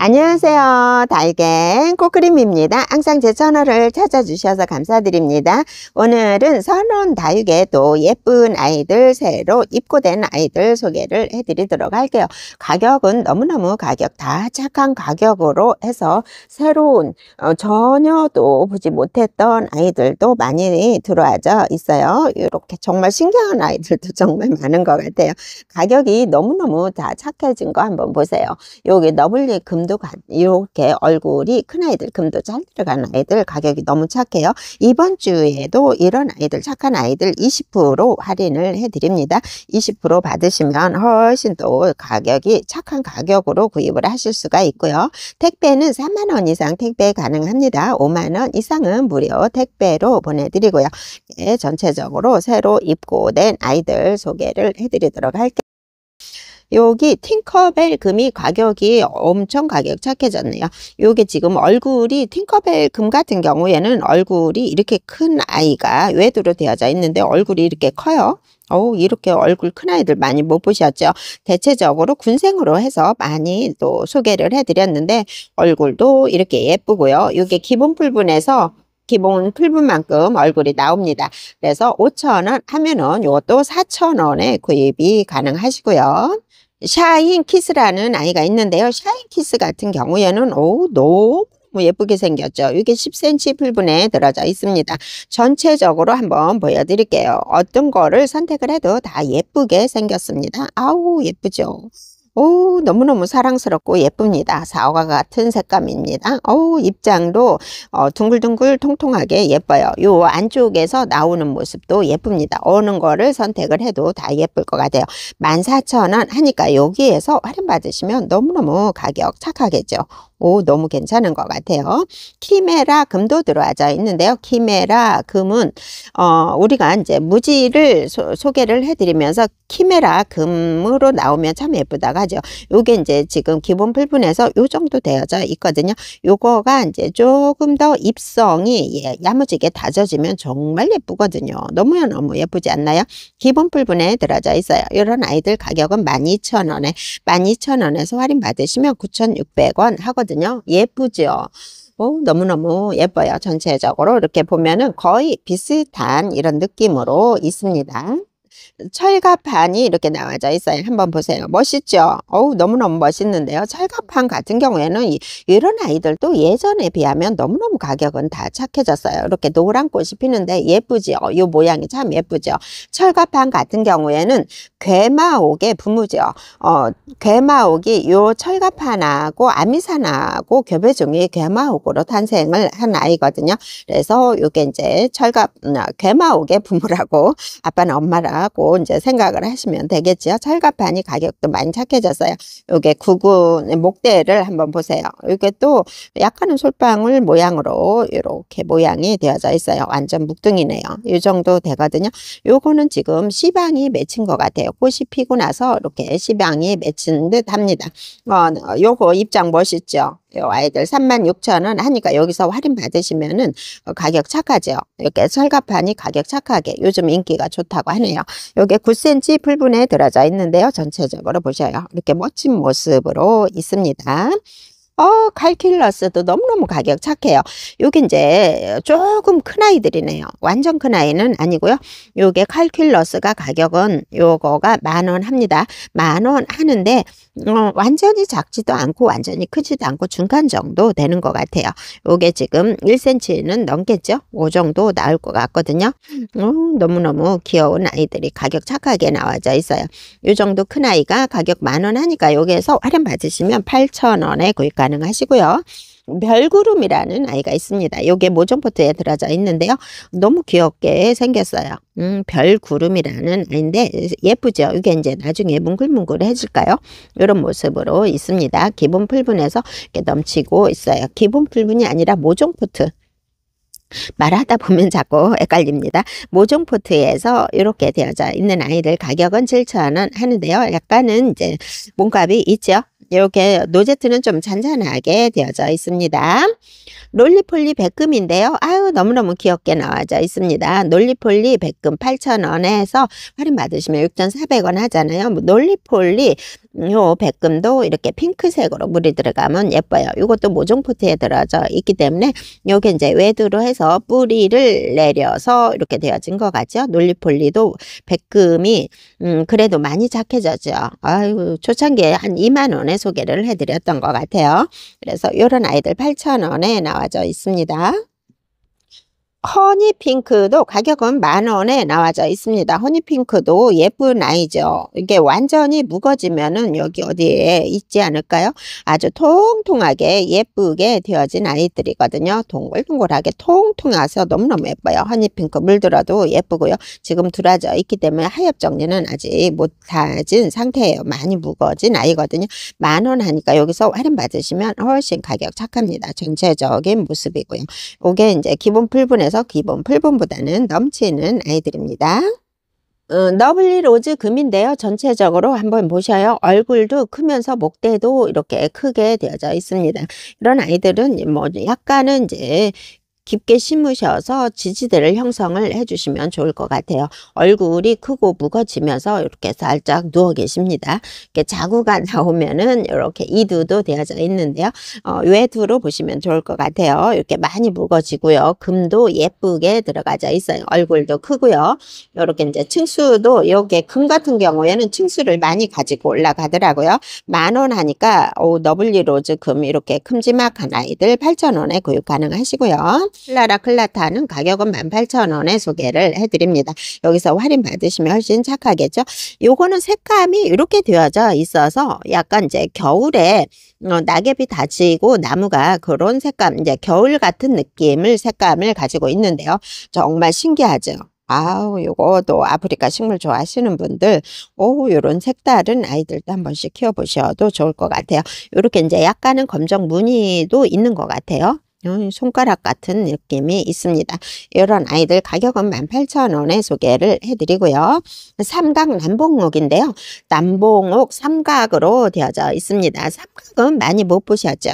안녕하세요. 달갱 꽃그림입니다. 항상 제 채널을 찾아주셔서 감사드립니다. 오늘은 선원 다육에 또 예쁜 아이들, 새로 입고된 아이들 소개를 해드리도록 할게요. 가격은 너무너무 가격 다 착한 가격으로 해서 새로운 전혀 또 보지 못했던 아이들도 많이 들어와져 있어요. 이렇게 정말 신기한 아이들도 정말 많은 것 같아요. 가격이 너무너무 다 착해진 거 한번 보세요. 여기 너블리 금도 이렇게 얼굴이 큰 아이들, 금도 잘 들어가는 아이들 가격이 너무 착해요. 이번 주에도 이런 아이들, 착한 아이들 20% 할인을 해드립니다. 20% 받으시면 훨씬 또 가격이 착한 가격으로 구입을 하실 수가 있고요. 택배는 3만 원 이상 택배 가능합니다. 5만 원 이상은 무료 택배로 보내드리고요. 예, 전체적으로 새로 입고된 아이들 소개를 해드리도록 할게요. 여기 팅커벨 금이 가격이 엄청 가격 착해졌네요. 요게 지금 얼굴이 팅커벨 금 같은 경우에는 얼굴이 이렇게 큰 아이가 외두로 되어져 있는데 얼굴이 이렇게 커요. 이렇게 얼굴 큰 아이들 많이 못 보셨죠? 대체적으로 군생으로 해서 많이 또 소개를 해드렸는데 얼굴도 이렇게 예쁘고요. 이게 기본 풀분에서 기본 풀분만큼 얼굴이 나옵니다. 그래서 5,000원 하면은 이것도 4,000원에 구입이 가능하시고요. 샤인 키스라는 아이가 있는데요. 샤인 키스 같은 경우에는 너무 예쁘게 생겼죠. 이게 10cm 풀분에 들어져 있습니다. 전체적으로 한번 보여드릴게요. 어떤 거를 선택을 해도 다 예쁘게 생겼습니다. 아우 예쁘죠. 너무너무 사랑스럽고 예쁩니다. 사과 같은 색감입니다. 입장도 둥글둥글 통통하게 예뻐요. 요 안쪽에서 나오는 모습도 예쁩니다. 어느 거를 선택을 해도 다 예쁠 것 같아요. 14,000원 하니까 여기에서 할인 받으시면 너무너무 가격 착하겠죠. 너무 괜찮은 것 같아요. 키메라 금도 들어와져 있는데요. 키메라 금은 우리가 이제 무지를 소개를 해드리면서 키메라 금으로 나오면 참 예쁘다고 하죠. 요게 이제 지금 기본 풀분에서 요 정도 되어져 있거든요. 요거가 이제 조금 더 입성이 야무지게 다져지면 정말 예쁘거든요. 너무 예쁘지 않나요? 기본 풀분에 들어져 있어요. 이런 아이들 가격은 12,000원에 12,000원에서 할인 받으시면 9,600원 하거든요. 예쁘죠? 너무너무 예뻐요. 전체적으로 이렇게 보면은 거의 비슷한 이런 느낌으로 있습니다. 철갑판이 이렇게 나와져 있어요. 한번 보세요. 멋있죠? 너무너무 멋있는데요. 철갑판 같은 경우에는 이런 아이들도 예전에 비하면 너무너무 가격은 다 착해졌어요. 이렇게 노란 꽃이 피는데 예쁘죠? 이 모양이 참 예쁘죠? 철갑판 같은 경우에는 괴마옥의 부무죠. 괴마옥이 요 철갑판하고 아미산하고 교배종이 괴마옥으로 탄생을 한 아이거든요. 그래서 이게 이제 괴마옥의 부무라고 아빠는 엄마라고 이제 생각을 하시면 되겠죠. 철갑판이 가격도 많이 착해졌어요. 요게 구근 목대를 한번 보세요. 이게 또 약간은 솔방울 모양으로 이렇게 모양이 되어져 있어요. 완전 묵둥이네요. 이 정도 되거든요. 요거는 지금 씨방이 맺힌 것 같아요. 꽃이 피고 나서 이렇게 씨방이 맺힌 듯 합니다. 요거 입장 멋있죠? 요 아이들 36,000원 하니까 여기서 할인 받으시면은 가격 착하죠. 이렇게 철갑판이 가격 착하게 요즘 인기가 좋다고 하네요. 요게 9cm 풀분에 들어져 있는데요. 전체적으로 보셔요. 이렇게 멋진 모습으로 있습니다. 칼큘러스도 너무너무 가격 착해요. 요게 이제 조금 큰 아이들이네요. 완전 큰 아이는 아니고요. 요게 칼큘러스가 가격은 요거가 10,000원 합니다. 10,000원 하는데 완전히 작지도 않고 완전히 크지도 않고 중간 정도 되는 것 같아요. 요게 지금 1cm는 넘겠죠? 그 정도 나올 것 같거든요. 너무너무 귀여운 아이들이 가격 착하게 나와져 있어요. 요 정도 큰 아이가 가격 10,000원 하니까 여기에서 할인 받으시면 8,000원에 구입 가능하시고요. 별구름이라는 아이가 있습니다. 요게 모종포트에 들어져 있는데요. 너무 귀엽게 생겼어요. 별구름이라는 아이인데 예쁘죠? 이게 이제 나중에 뭉글뭉글해질까요? 이런 모습으로 있습니다. 기본 풀분에서 이렇게 넘치고 있어요. 기본 풀분이 아니라 모종포트. 말하다 보면 자꾸 헷갈립니다. 모종포트에서 이렇게 되어져 있는 아이들 가격은 7,000원 하는데요. 약간은 이제 몸값이 있죠. 이렇게 노제트는 좀 잔잔하게 되어져 있습니다. 롤리폴리 백금인데요. 아유, 너무너무 귀엽게 나와져 있습니다. 롤리폴리 백금 8,000원에서 할인 받으시면 6,400원 하잖아요. 롤리폴리 요 백금도 이렇게 핑크색으로 물이 들어가면 예뻐요. 이것도 모종 포트에 들어져 있기 때문에 요게 이제 외두로 해서 뿌리를 내려서 이렇게 되어진 것 같죠. 롤리폴리도 백금이 그래도 많이 착해졌죠. 아유, 초창기에 한 2만 원에 소개를 해드렸던 것 같아요. 그래서 요런 아이들 8,000원에 나와져 있습니다. 허니핑크도 가격은 10,000원에 나와져 있습니다. 허니핑크도 예쁜 아이죠. 이게 완전히 묵어지면은 여기 어디에 있지 않을까요? 아주 통통하게 예쁘게 되어진 아이들이거든요. 동글동글하게 통통해서 너무너무 예뻐요. 허니핑크 물들어도 예쁘고요. 지금 들어져 있기 때문에 하엽 정리는 아직 못하진 상태예요. 많이 묵어진 아이거든요. 10,000원 하니까 여기서 할인 받으시면 훨씬 가격 착합니다. 전체적인 모습이고요. 이게 이제 기본 풀분에서 기본 풀분보다는 넘치는 아이들입니다. 너블리 로즈 금인데요. 전체적으로 한번 보셔요. 얼굴도 크면서 목대도 이렇게 크게 되어져 있습니다. 이런 아이들은 뭐 약간은 이제 깊게 심으셔서 지지대를 형성을 해주시면 좋을 것 같아요. 얼굴이 크고 묵어지면서 이렇게 살짝 누워 계십니다. 이렇게 자구가 나오면은 이렇게 이두도 되어져 있는데요. 외두로 보시면 좋을 것 같아요. 이렇게 많이 묵어지고요. 금도 예쁘게 들어가져 있어요. 얼굴도 크고요. 이렇게 이제 층수도 이게 금 같은 경우에는 층수를 많이 가지고 올라가더라고요. 10,000원 하니까 너블리 로즈 금 이렇게 큼지막한 아이들 8,000원에 구입 가능하시고요. 클라라 클라타는 가격은 18,000원에 소개를 해드립니다. 여기서 할인 받으시면 훨씬 착하겠죠. 요거는 색감이 이렇게 되어져 있어서 약간 이제 겨울에 낙엽이 다지고 나무가 그런 색감, 이제 겨울 같은 느낌을 색감을 가지고 있는데요. 정말 신기하죠. 아우, 요거도 아프리카 식물 좋아하시는 분들, 요런 색다른 아이들도 한 번씩 키워보셔도 좋을 것 같아요. 요렇게 이제 약간은 검정 무늬도 있는 것 같아요. 손가락 같은 느낌이 있습니다. 이런 아이들 가격은 18,000원에 소개를 해드리고요. 삼각 남봉옥인데요. 남봉옥 삼각으로 되어져 있습니다. 삼각은 많이 못 보셨죠?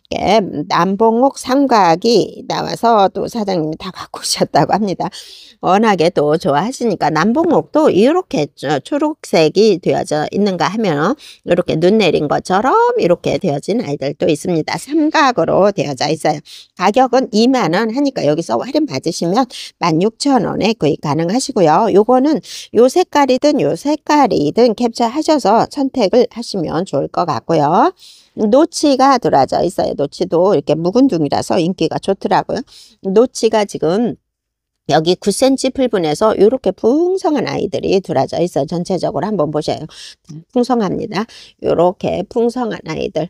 남봉옥 삼각이 나와서 또 사장님이 다 갖고 오셨다고 합니다. 워낙에 또 좋아하시니까 남봉옥도 이렇게 초록색이 되어져 있는가 하면 이렇게 눈 내린 것처럼 이렇게 되어진 아이들도 있습니다. 삼각으로 되어져 있어요. 가격은 20,000원 하니까 여기서 할인 받으시면 16,000원에 구입 가능하시고요. 요거는 요 색깔이든 요 색깔이든 캡처하셔서 선택을 하시면 좋을 것 같고요. 노치가 들어져 있어요. 노치도 이렇게 묵은 둥이라서 인기가 좋더라고요. 노치가 지금 여기 9cm 풀분에서 이렇게 풍성한 아이들이 들어져 있어요. 전체적으로 한번 보셔요. 풍성합니다. 이렇게 풍성한 아이들.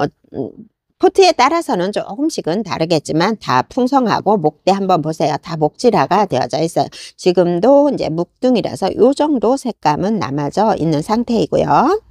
포트에 따라서는 조금씩은 다르겠지만 다 풍성하고 목대 한번 보세요. 다 목질화가 되어져 있어요. 지금도 이제 묵둥이라서 이 정도 색감은 남아져 있는 상태이고요.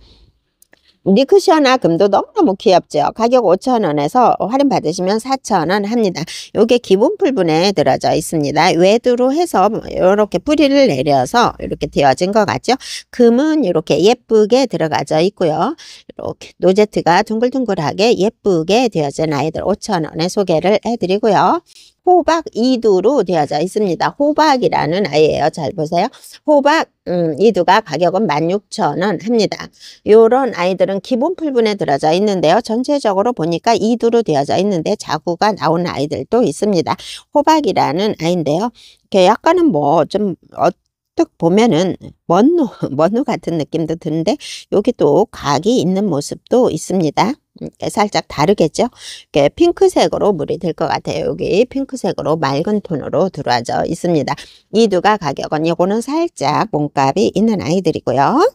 니크시어나 금도 너무너무 귀엽죠. 가격 5,000원에서 할인 받으시면 4,000원 합니다. 요게 기본 풀분에 들어져 있습니다. 외두로 해서 이렇게 뿌리를 내려서 이렇게 되어진 것 같죠. 금은 이렇게 예쁘게 들어가져 있고요. 이렇게 노제트가 둥글둥글하게 예쁘게 되어진 아이들 5,000원에 소개를 해드리고요. 호박 2두로 되어져 있습니다. 호박이라는 아이예요. 잘 보세요. 호박 2두가 가격은 16,000원 합니다. 이런 아이들은 기본 풀분에 들어져 있는데요. 전체적으로 보니까 2두로 되어져 있는데 자구가 나오는 아이들도 있습니다. 호박이라는 아이인데요. 이렇게 약간은 뭐 좀 딱 보면은 먼누 같은 느낌도 드는데 여기 또 각이 있는 모습도 있습니다. 살짝 다르겠죠? 이렇게 핑크색으로 물이 들 것 같아요. 여기 핑크색으로 맑은 톤으로 들어와져 있습니다. 이두가 가격은 요거는 살짝 몸값이 있는 아이들이고요.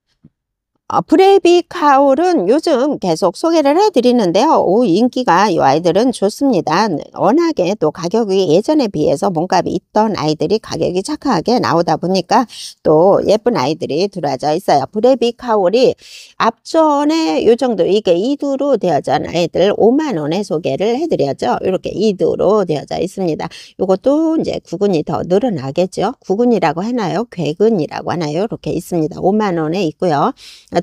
브레이비 카울은 요즘 계속 소개를 해드리는데요. 인기가 이 아이들은 좋습니다. 워낙에 또 가격이 예전에 비해서 몸값이 있던 아이들이 가격이 착하게 나오다 보니까 또 예쁜 아이들이 들어와져 있어요. 브레이비 카울이 앞전에 요 정도 이게 2두로 되어진 아이들 5만원에 소개를 해드렸죠. 이렇게 2두로 되어져 있습니다. 요것도 이제 구근이 더 늘어나겠죠. 구근이라고 하나요? 괴근이라고 하나요? 이렇게 있습니다. 5만원에 있고요.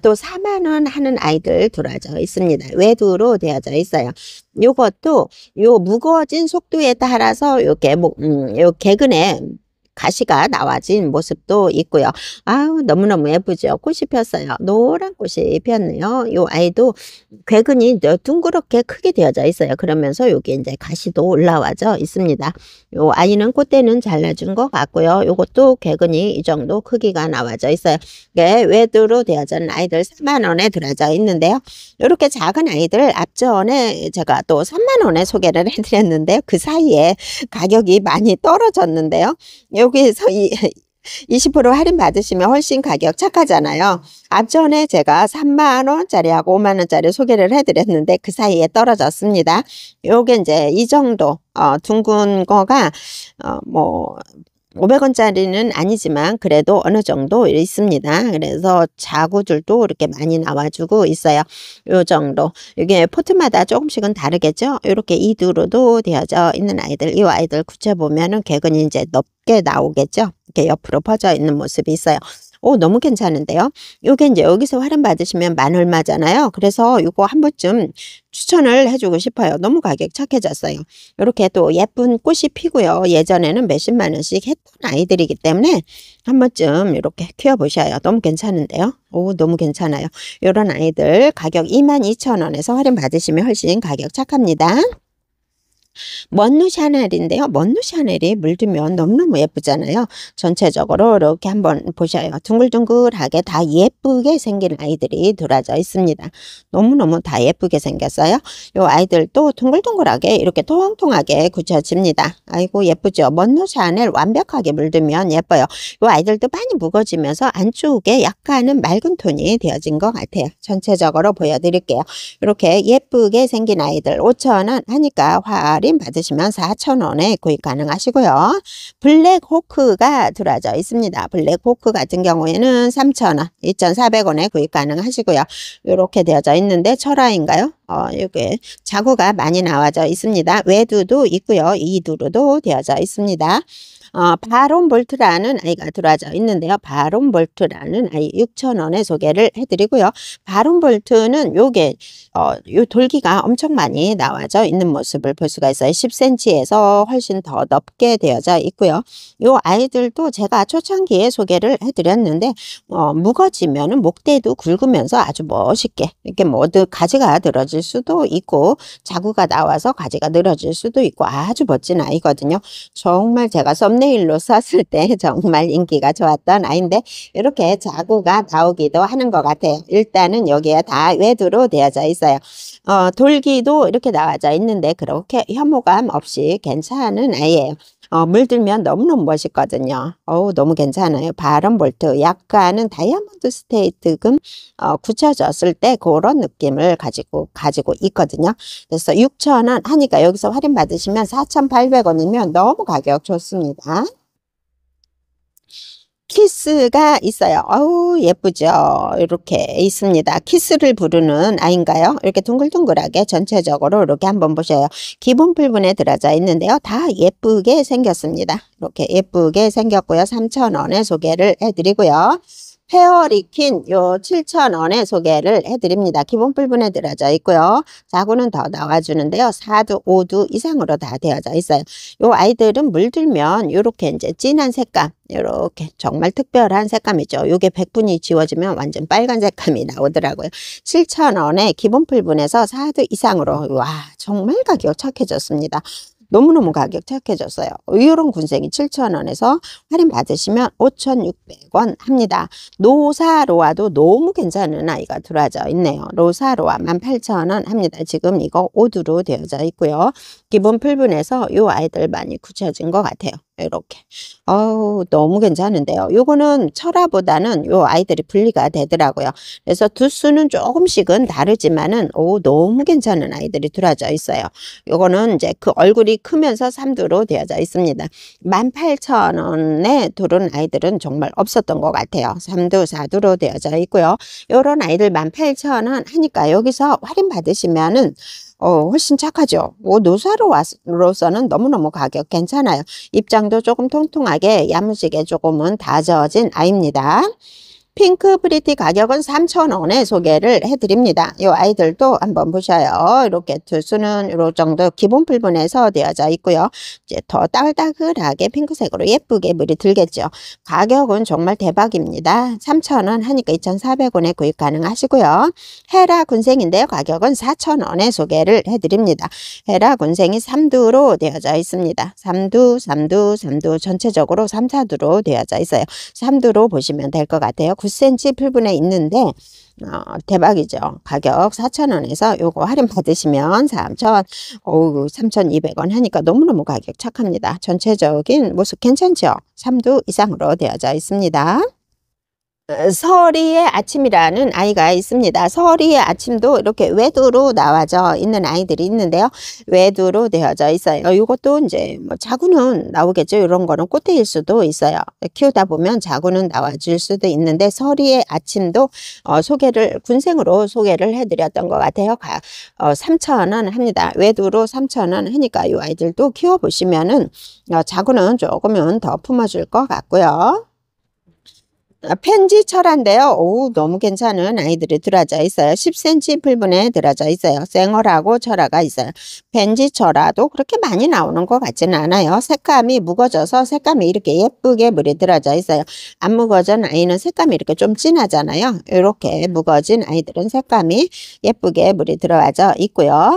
또 4만 원 하는 아이들 들어져 있습니다. 외두로 되어져 있어요. 요것도 요 무거워진 속도에 따라서 요 개근에 가시가 나와진 모습도 있고요. 아우, 너무너무 예쁘죠? 꽃이 폈어요. 노란 꽃이 폈네요. 요 아이도 궤근이 둥그렇게 크게 되어져 있어요. 그러면서 여기 이제 가시도 올라와져 있습니다. 요 아이는 꽃대는 잘라준 것 같고요. 요것도 궤근이 이 정도 크기가 나와져 있어요. 이게 외두로 되어져 있는 아이들 4만 원에 들어져 있는데요. 이렇게 작은 아이들 앞전에 제가 또 3만 원에 소개를 해드렸는데요. 그 사이에 가격이 많이 떨어졌는데요. 여기에서 20% 할인 받으시면 훨씬 가격 착하잖아요. 앞전에 제가 3만 원짜리하고 5만 원짜리 소개를 해드렸는데 그 사이에 떨어졌습니다. 요게 이제 이 정도 둥근 거가 뭐 500원짜리는 아니지만 그래도 어느 정도 있습니다. 그래서 자구들도 이렇게 많이 나와주고 있어요. 요 정도. 이게 포트마다 조금씩은 다르겠죠? 이렇게 이두로도 되어져 있는 아이들, 이 아이들 굳혀보면은 궤근이 이제 넓게 나오겠죠? 이렇게 옆으로 퍼져 있는 모습이 있어요. 오, 너무 괜찮은데요? 요게 이제 여기서 할인 받으시면 10,000 얼마잖아요. 그래서 이거 한 번쯤 추천을 해주고 싶어요. 너무 가격 착해졌어요. 이렇게 또 예쁜 꽃이 피고요. 예전에는 몇십만 원씩 했던 아이들이기 때문에 한 번쯤 이렇게 키워보셔요. 너무 괜찮은데요? 오, 너무 괜찮아요. 이런 아이들 가격 22,000원에서 할인 받으시면 훨씬 가격 착합니다. 먼누 샤넬인데요. 먼누 샤넬이 물들면 너무너무 예쁘잖아요. 전체적으로 이렇게 한번 보셔요. 둥글둥글하게 다 예쁘게 생긴 아이들이 들어져 있습니다. 너무너무 다 예쁘게 생겼어요. 요 아이들도 둥글둥글하게 이렇게 통통하게 굳혀집니다. 아이고 예쁘죠. 먼누 샤넬 완벽하게 물들면 예뻐요. 요 아이들도 많이 무거워지면서 안쪽에 약간은 맑은 톤이 되어진 것 같아요. 전체적으로 보여드릴게요. 이렇게 예쁘게 생긴 아이들 5,000원 하니까 할인 받으시면 4,000원에 구입 가능하시고요. 블랙 호크가 들어져 있습니다. 블랙 호크 같은 경우에는 3,000원, 2,400원에 구입 가능하시고요. 이렇게 되어져 있는데 철화인가요? 이게 자구가 많이 나와져 있습니다. 외두도 있고요. 이두로도 되어져 있습니다. 바론 볼트라는 아이가 들어져 있는데요. 바론 볼트라는 아이 6,000원에 소개를 해드리고요. 바론 볼트는 요게 요 돌기가 엄청 많이 나와져 있는 모습을 볼 수가 있어요. 10cm에서 훨씬 더 넓게 되어져 있고요. 요 아이들도 제가 초창기에 소개를 해드렸는데 무거지면은 목대도 굵으면서 아주 멋있게 이렇게 가지가 늘어질 수도 있고 자구가 나와서 가지가 늘어질 수도 있고 아주 멋진 아이거든요. 정말 제가 썸네일로 썼을 때 정말 인기가 좋았던 아이인데 이렇게 자구가 나오기도 하는 것 같아요. 일단은 여기에 다 외두로 되어져 있어요. 돌기도 이렇게 나와져 있는데 그렇게 혐오감 없이 괜찮은 아이예요. 물들면 너무너무 멋있거든요. 너무 괜찮아요. 바론 볼트 약간은 다이아몬드 스테이트금 굳혀졌을 때 그런 느낌을 가지고 있거든요. 그래서 6,000원 하니까 여기서 할인 받으시면 4,800원이면 너무 가격 좋습니다. 키스가 있어요. 예쁘죠? 이렇게 있습니다. 키스를 부르는 아이인가요? 이렇게 둥글둥글하게 전체적으로 이렇게 한번 보셔요. 기본 필분에 들어져 있는데요. 다 예쁘게 생겼습니다. 이렇게 예쁘게 생겼고요. 3,000원에 소개를 해드리고요. 페어리퀸 요 7,000원에 소개를 해드립니다. 기본 필분에 들어져 있고요. 자구는 더 나와주는데요. 4두, 5두 이상으로 다 되어져 있어요. 요 아이들은 물들면 이렇게 이제 진한 색감, 이렇게 정말 특별한 색감이죠. 요게 100분이 지워지면 완전 빨간 색감이 나오더라고요. 7,000원에 기본 필분에서 4두 이상으로 와 정말 가격 착해졌습니다. 너무너무 가격 착해졌어요. 이런 군생이 7,000원에서 할인 받으시면 5,600원 합니다. 노사로아도 너무 괜찮은 아이가 들어져 있네요. 노사로아 18,000원 합니다. 지금 이거 5두로 되어져 있고요. 기본 필분에서 이 아이들 많이 굳혀진 것 같아요. 이렇게 너무 괜찮은데요. 요거는 철화보다는 요 아이들이 분리가 되더라고요. 그래서 두수는 조금씩은 다르지만은 너무 괜찮은 아이들이 들어져 있어요. 요거는 이제 그 얼굴이 크면서 3두로 되어져 있습니다. 18,000원에 들은 아이들은 정말 없었던 것 같아요. 3두, 4두로 되어져 있고요. 요런 아이들 18,000원 하니까 여기서 할인 받으시면은 훨씬 착하죠. 노사로서는 너무너무 가격 괜찮아요. 입장도 조금 통통하게 야무지게 조금은 다져진 아이입니다. 핑크 프리티 가격은 3,000원에 소개를 해드립니다. 이 아이들도 한번 보셔요. 이렇게 투수는 이 정도 기본 풀분에서 되어져 있고요. 이제 더 따글따글하게 핑크색으로 예쁘게 물이 들겠죠. 가격은 정말 대박입니다. 3,000원 하니까 2,400원에 구입 가능하시고요. 헤라 군생인데요. 가격은 4,000원에 소개를 해드립니다. 헤라 군생이 3두로 되어져 있습니다. 3두 전체적으로 3, 4두로 되어져 있어요. 3두로 보시면 될 것 같아요. 9cm 풀분에 있는데 대박이죠. 가격 4,000원에서 요거 할인 받으시면 3,200원 하니까 너무너무 가격 착합니다. 전체적인 모습 괜찮죠? 3두 이상으로 되어져 있습니다. 서리의 아침이라는 아이가 있습니다. 서리의 아침도 이렇게 외두로 나와져 있는 아이들이 있는데요. 외두로 되어져 있어요. 이것도 이제 뭐 자구는 나오겠죠. 이런 거는 꽃대일 수도 있어요. 키우다 보면 자구는 나와줄 수도 있는데 서리의 아침도 군생으로 소개를 해드렸던 것 같아요. 3,000원 합니다. 외두로 3,000원 하니까 이 아이들도 키워보시면은 자구는 조금은 더 품어줄 것 같고요. 펜지 철화인데요. 오, 너무 괜찮은 아이들이 들어져 있어요. 10cm 풀분에 들어져 있어요. 생얼하고 철화가 있어요. 펜지 철화도 그렇게 많이 나오는 것 같지는 않아요. 색감이 묵어져서 색감이 이렇게 예쁘게 물이 들어져 있어요. 안 묵어진 아이는 색감이 이렇게 좀 진하잖아요. 이렇게 묵어진 아이들은 색감이 예쁘게 물이 들어져 있고요.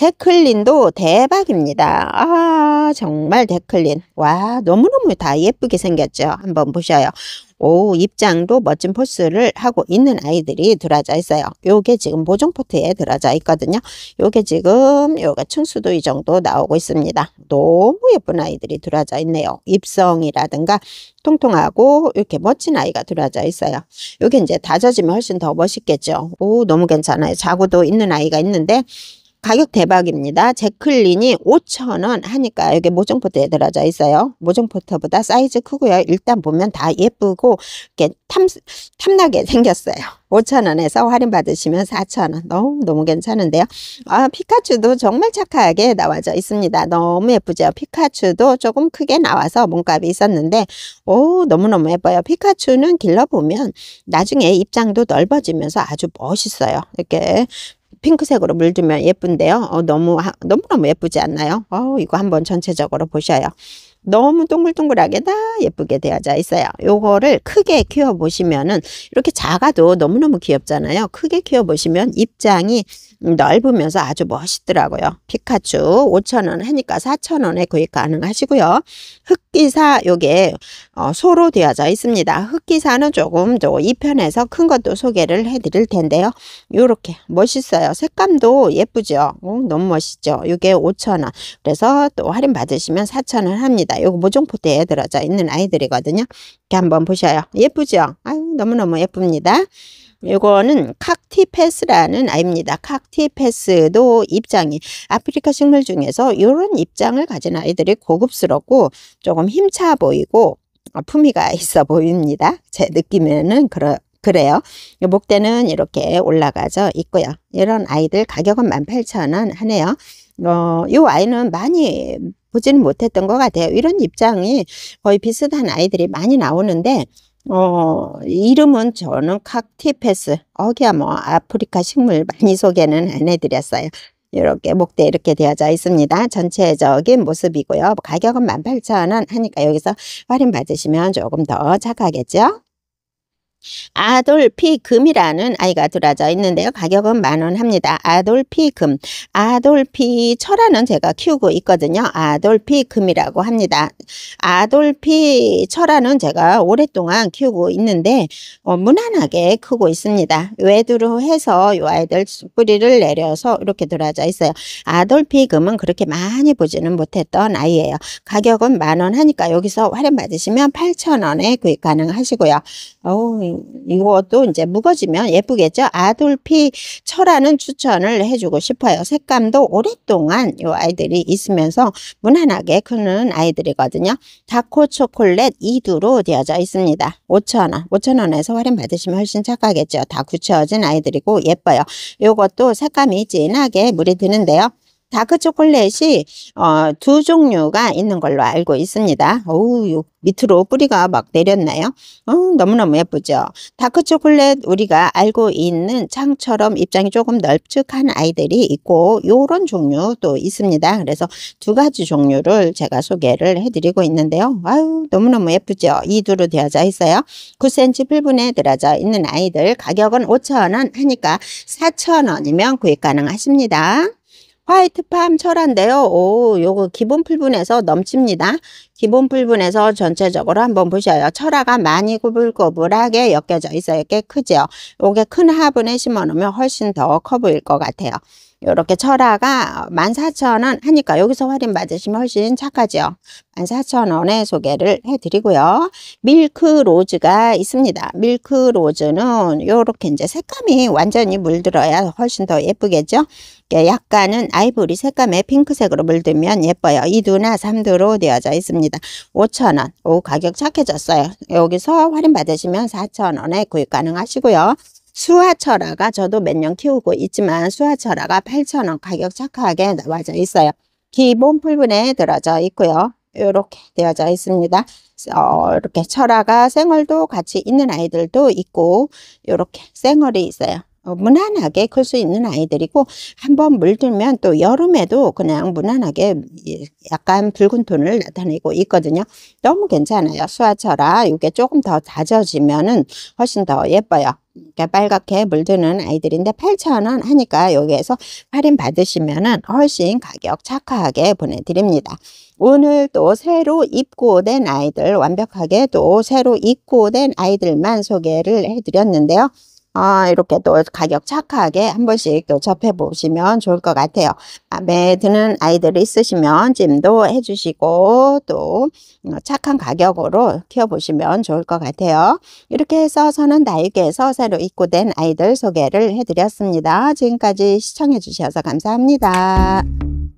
제클린도 대박입니다. 아, 정말 데클린. 와, 너무너무 다 예쁘게 생겼죠. 한번 보셔요. 오, 입장도 멋진 포스를 하고 있는 아이들이 들어져 있어요. 요게 지금 모종포트에 들어져 있거든요. 요게 지금 요가 층수도 이 정도 나오고 있습니다. 너무 예쁜 아이들이 들어져 있네요. 입성이라든가 통통하고 이렇게 멋진 아이가 들어져 있어요. 요게 이제 다져지면 훨씬 더 멋있겠죠. 오, 너무 괜찮아요. 자구도 있는 아이가 있는데 가격 대박입니다. 제클린이 5,000원 하니까 여기 모종포트에 들어져 있어요. 모종포트보다 사이즈 크고요. 일단 보면 다 예쁘고 이렇게 탐나게 생겼어요. 5,000원에서 할인 받으시면 4,000원. 너무 괜찮은데요. 피카츄도 정말 착하게 나와져 있습니다. 너무 예쁘죠. 피카츄도 조금 크게 나와서 몸값이 있었는데 오, 너무너무 예뻐요. 피카츄는 길러보면 나중에 입장도 넓어지면서 아주 멋있어요. 이렇게 핑크색으로 물들면 예쁜데요. 너무너무 예쁘지 않나요? 이거 한번 전체적으로 보셔요. 너무 동글동글하게 다 예쁘게 되어져 있어요. 요거를 크게 키워보시면은 이렇게 작아도 너무너무 귀엽잖아요. 크게 키워보시면 입장이 넓으면서 아주 멋있더라고요. 피카츄 5,000원 하니까 4,000원에 구입 가능하시고요. 흑기사 요게 소로 되어져 있습니다. 흑기사는 조금 2편에서 큰 것도 소개를 해드릴 텐데요. 요렇게 멋있어요. 색감도 예쁘죠. 너무 멋있죠. 요게 5,000원. 그래서 또 할인 받으시면 4,000원 합니다. 요거 모종포트에 들어져 있는 아이들이거든요. 이렇게 한번 보셔요. 예쁘죠? 아유, 너무너무 예쁩니다. 이거는 칵티패스라는 아이입니다. 칵티패스도 입장이 아프리카 식물 중에서 이런 입장을 가진 아이들이 고급스럽고 조금 힘차 보이고 품위가 있어 보입니다. 제 느낌에는 그래요. 목대는 이렇게 올라가져 있고요. 이런 아이들 가격은 18,000원 하네요. 이 아이는 많이 보지는 못했던 것 같아요. 이런 입장이 거의 비슷한 아이들이 많이 나오는데 이름은 저는 칵티패스. 거기야 뭐 아프리카 식물 많이 소개는 안 해드렸어요. 이렇게 목대 이렇게 되어져 있습니다. 전체적인 모습이고요. 가격은 18,000원 하니까 여기서 할인 받으시면 조금 더 착하겠죠? 아돌피 금이라는 아이가 들어져 있는데요. 가격은 10,000원 합니다. 아돌피 금. 아돌피 철화는 제가 키우고 있거든요. 아돌피 금이라고 합니다. 아돌피 철화는 제가 오랫동안 키우고 있는데 무난하게 크고 있습니다. 외두로 해서 이 아이들 뿌리를 내려서 이렇게 들어져 있어요. 아돌피 금은 그렇게 많이 보지는 못했던 아이예요. 가격은 10,000원 하니까 여기서 할인 받으시면 8,000원에 구입 가능하시고요. 이것도 이제 묵어지면 예쁘겠죠. 아돌피 철화는 추천을 해주고 싶어요. 색감도 오랫동안 이 아이들이 있으면서 무난하게 크는 아이들이거든요. 다코 초콜릿 2두로 되어져 있습니다. 5,000원. 5,000원에서 할인 받으시면 훨씬 착하겠죠. 다 굳혀진 아이들이고 예뻐요. 이것도 색감이 진하게 물이 드는데요. 다크 초콜릿이 두 종류가 있는 걸로 알고 있습니다. 어우, 요 밑으로 뿌리가 막 내렸나요? 너무너무 예쁘죠? 다크 초콜릿 우리가 알고 있는 창처럼 입장이 조금 널찍한 아이들이 있고 요런 종류도 있습니다. 그래서 두 가지 종류를 제가 소개를 해드리고 있는데요. 아유, 너무너무 예쁘죠? 2두로 되어져 있어요. 9cm 필분에 들어져 있는 아이들 가격은 5,000원 하니까 4,000원이면 구입 가능하십니다. 화이트팜 철화인데요. 오, 요거 기본 풀분에서 넘칩니다. 기본 풀분에서 전체적으로 한번 보셔요. 철화가 많이 구불구불하게 엮여져 있어요. 꽤 크죠. 요게 큰 화분에 심어 놓으면 훨씬 더 커 보일 것 같아요. 요렇게 철화가 14,000원 하니까 여기서 할인 받으시면 훨씬 착하죠. 14,000원에 소개를 해드리고요. 밀크 로즈가 있습니다. 밀크 로즈는 요렇게 이제 색감이 완전히 물들어야 훨씬 더 예쁘겠죠. 약간은 아이보리 색감의 핑크색으로 물들면 예뻐요. 2두나 3두로 되어져 있습니다. 5,000원. 오, 가격 착해졌어요. 여기서 할인 받으시면 4,000원에 구입 가능하시고요. 수화철화가 저도 몇 년 키우고 있지만 수화철화가 8,000원 가격 착하게 나와져 있어요. 기본 풀분에 들어져 있고요. 이렇게 되어져 있습니다. 이렇게 철화가 생얼도 같이 있는 아이들도 있고 이렇게 생얼이 있어요. 무난하게 클 수 있는 아이들이고 한번 물들면 또 여름에도 그냥 무난하게 약간 붉은 톤을 나타내고 있거든요. 너무 괜찮아요. 수화철화 이게 조금 더 다져지면은 훨씬 더 예뻐요. 그러니까 빨갛게 물드는 아이들인데 8,000원 하니까 여기에서 할인 받으시면은 훨씬 가격 착하게 보내드립니다. 오늘 또 새로 입고된 아이들 완벽하게 또 새로 입고된 아이들만 소개를 해드렸는데요. 이렇게 또 가격 착하게 한 번씩 또 접해 보시면 좋을 것 같아요. 마음에 드는 아이들이 있으시면 찜도 해주시고 또 착한 가격으로 키워보시면 좋을 것 같아요. 이렇게 해서 선원다육에서 새로 입고된 아이들 소개를 해드렸습니다. 지금까지 시청해 주셔서 감사합니다.